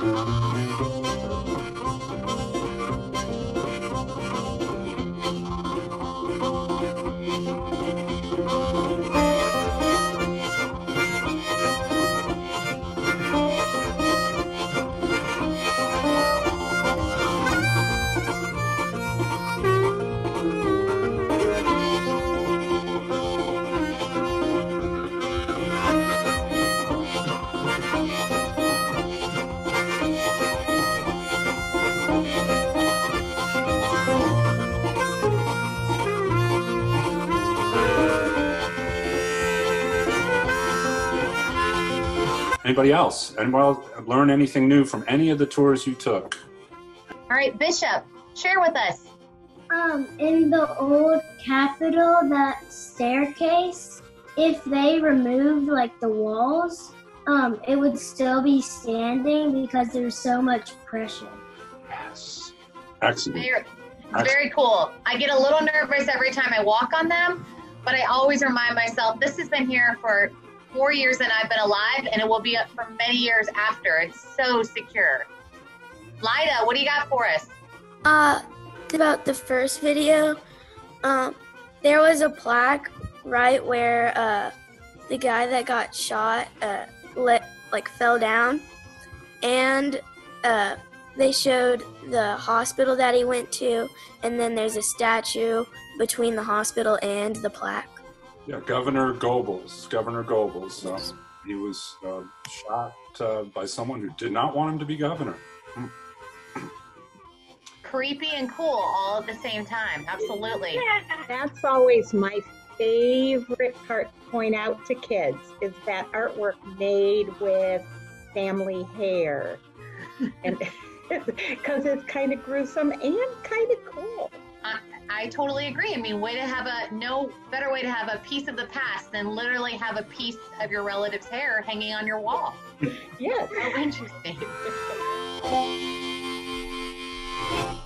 Anybody else? Anyone else learn anything new from any of the tours you took? All right, Bishop, share with us. In the old Capitol, that staircase, if they removed like the walls, it would still be standing because there's so much pressure. Yes. Excellent. Very cool. I get a little nervous every time I walk on them, but I always remind myself this has been here for 4 years that I've been alive, and it will be up for many years after. It's so secure. Lida, what do you got for us? About the first video, there was a plaque right where the guy that got shot fell down, and they showed the hospital that he went to, and then there's a statue between the hospital and the plaque. Yeah, Governor Goebbels. He was shot by someone who did not want him to be governor. Creepy and cool all at the same time. Absolutely. That's always my favorite part to point out to kids, is that artwork made with family hair. And because it's kind of gruesome and kind of cool. I totally agree. I mean, no better way to have a piece of the past than literally have a piece of your relative's hair hanging on your wall. Yes. So interesting.